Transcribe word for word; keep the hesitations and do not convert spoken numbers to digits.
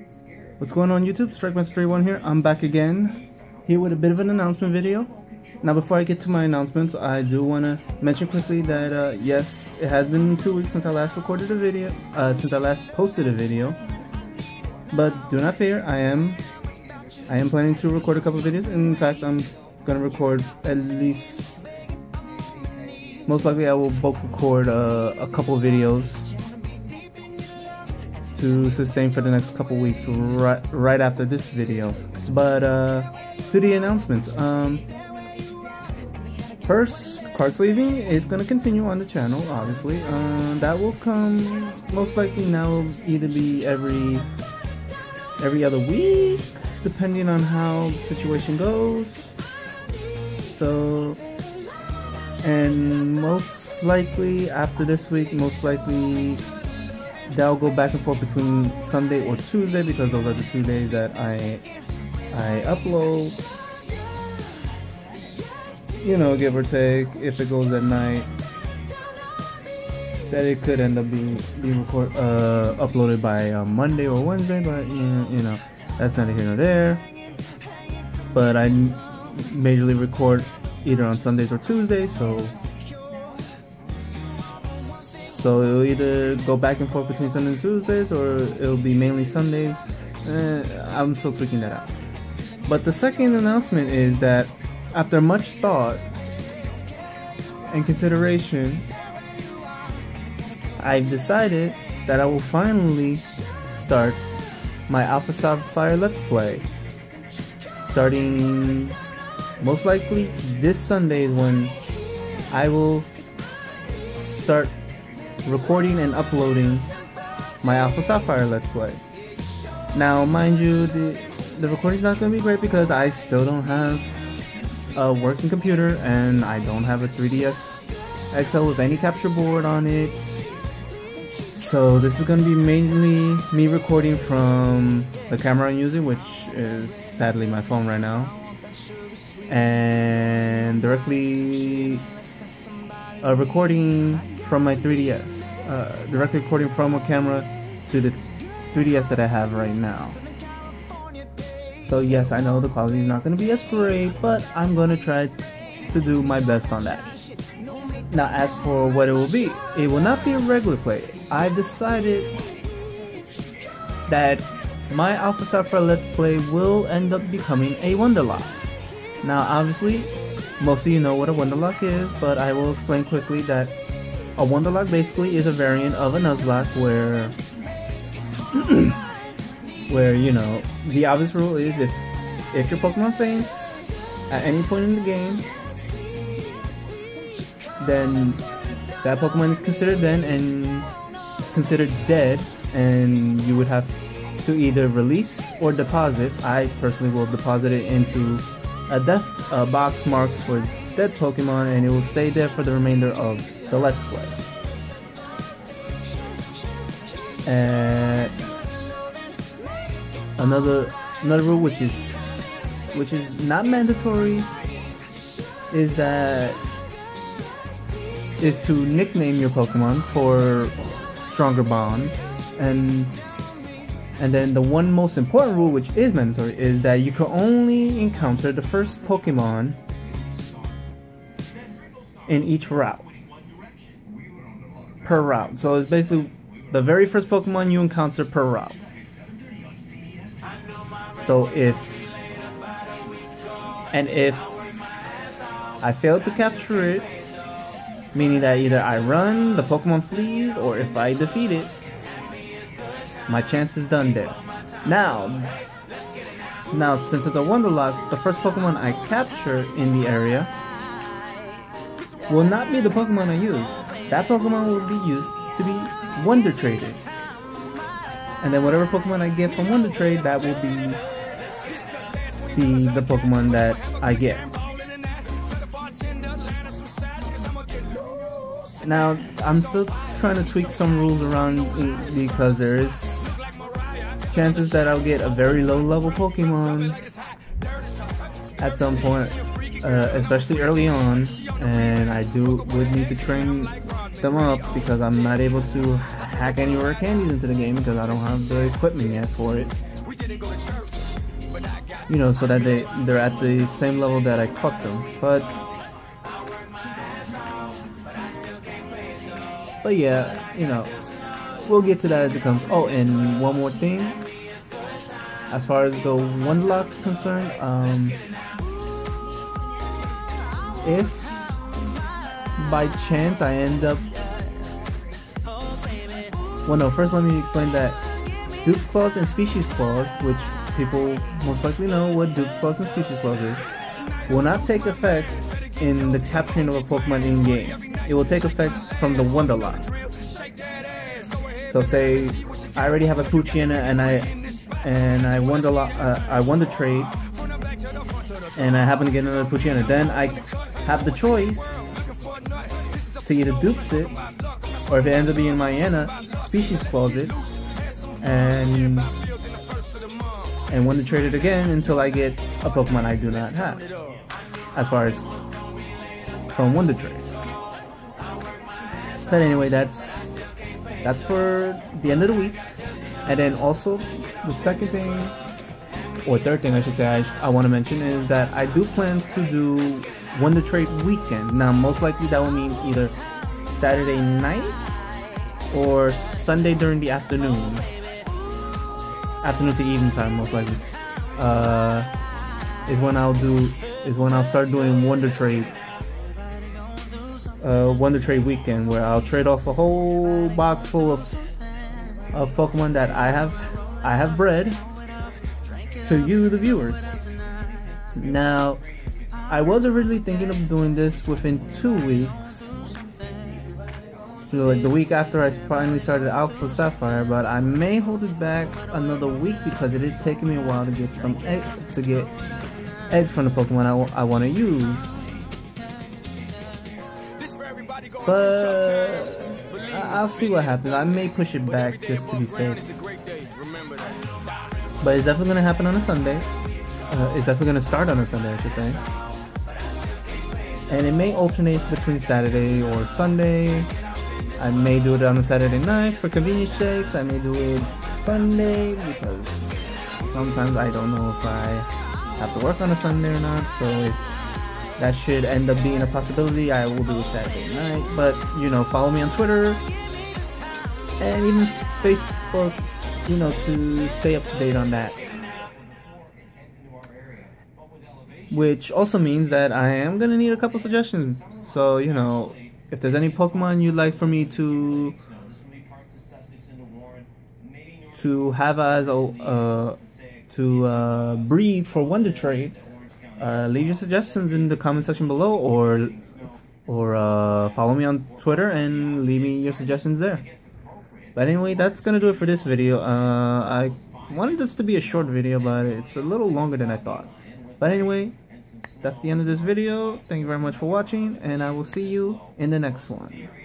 What's going on YouTube? StrikeMaster thirty-one here. I'm back again, here with a bit of an announcement video. Now before I get to my announcements, I do want to mention quickly that uh, yes, it has been two weeks since I last recorded a video, uh, since I last posted a video. But do not fear, I am, I am planning to record a couple of videos. In fact, I'm going to record at least, most likely I will both record uh, a couple of videos to sustain for the next couple weeks right right after this video. But uh to the announcements. Um first, card sleeving is going to continue on the channel, obviously. Uh, that will come most likely now either be every every other week, depending on how the situation goes. So, and most likely after this week, most likely that'll go back and forth between Sunday or Tuesday, because those are the two days that I I upload. You know, give or take. If it goes at night, that it could end up being being record uh, uploaded by uh, Monday or Wednesday. But you know, you know, that's neither here nor there. But I majorly record either on Sundays or Tuesdays, so. So it'll either go back and forth between Sundays and Tuesdays, or it'll be mainly Sundays. Eh, I'm still tweaking that out. But the second announcement is that after much thought and consideration, I've decided that I will finally start my Alpha Sapphire Let's Play. Starting most likely this Sunday is when I will start recording and uploading my Alpha Sapphire Let's Play. Now, mind you, the, the recording's not going to be great because I still don't have a working computer and I don't have a three D S X L with any capture board on it. So this is going to be mainly me recording from the camera I'm using, which is sadly my phone right now, and directly uh, recording from my three D S, uh, directly recording from a camera to the three D S that I have right now. So yes, I know the quality is not going to be as great, but I'm going to try to do my best on that. Now as for what it will be, it will not be a regular play. I've decided that my Alpha Sapphire Let's Play will end up becoming a Wonderlock. Now obviously, most of you know what a Wonderlock is, but I will explain quickly that a Wonderlock basically is a variant of a Nuzlocke where, where you know, the obvious rule is if if your Pokemon faints at any point in the game, then that Pokemon is considered then and considered dead, and you would have to either release or deposit. I personally will deposit it into a death uh, box marked for dead Pokemon, and it will stay there for the remainder of the Let's Play. And another another rule which is which is not mandatory is that is to nickname your Pokemon for stronger bonds. And and then the one most important rule, which is mandatory, is that you can only encounter the first Pokemon in each route, per route. So it's basically the very first Pokemon you encounter per route. So if and if I fail to capture it, meaning that either I run, the Pokemon flees, or if I defeat it, my chance is done there. Now, now since it's a Wonderlock, the first Pokemon I capture in the area will not be the Pokemon I use. That Pokemon will be used to be Wonder Traded. And then whatever Pokemon I get from Wonder Trade, that will be the, the Pokemon that I get. Now, I'm still trying to tweak some rules around because there is chances that I'll get a very low level Pokemon at some point, uh, especially early on, and I do would need to train them up because I'm not able to hack any rare candies into the game because I don't have the equipment yet for it. you know, so that they they're at the same level that I caught them. But but yeah, you know, we'll get to that as it comes. Oh, and one more thing, as far as the Wonderlock is concerned, um, if by chance I end up, well, no, first let me explain that Dupe's Clause and Species Clause, which people most likely know what Dupe's Clause and Species Clause is, will not take effect in the capturing of a Pokemon in game. It will take effect from the Wonderlock. So say I already have a Poochyena and I and I Wonderlock, uh, I Wonder Trade, and I happen to get another Poochyena, then I have the choice to either Dupes it, or if it ends up being Miana, Species Clause it, and and Wonder Trade it again until I get a Pokemon I do not have, as far as from Wonder Trade. But anyway, that's that's for the end of the week. And then also the second thing, or third thing I should say, I, I want to mention is that I do plan to do Wonder Trade weekend. Now most likely that will mean either Saturday night or Sunday during the afternoon. Afternoon to evening time, most likely. Uh, is when I'll do is when I'll start doing Wonder Trade. Uh, Wonder Trade weekend, where I'll trade off a whole box full of of Pokemon that I have I have bred to you, the viewers. Now, I was originally thinking of doing this within two weeks. So like the week after I finally started Alpha Sapphire, but I may hold it back another week because it is taking me a while to get some egg, to get eggs from the Pokemon I, I want to use. But I'll see what happens. I may push it back just to be safe. But it's definitely going to happen on a Sunday. Uh, it's definitely going to start on a Sunday, I should say. And it may alternate between Saturday or Sunday. I may do it on a Saturday night for convenience sakes. I may do it Sunday because sometimes I don't know if I have to work on a Sunday or not. So if that should end up being a possibility, I will do it Saturday night. But, you know, follow me on Twitter and even Facebook, you know, to stay up to date on that. Which also means that I am going to need a couple suggestions. So, you know, if there's any Pokemon you'd like for me to to have as a uh, to uh, breed for Wonder Trade, uh, leave your suggestions in the comment section below, or or uh, follow me on Twitter and leave me your suggestions there. But anyway, that's gonna do it for this video. Uh, I wanted this to be a short video, but it's a little longer than I thought. But anyway, that's the end of this video. Thank you very much for watching, and I will see you in the next one.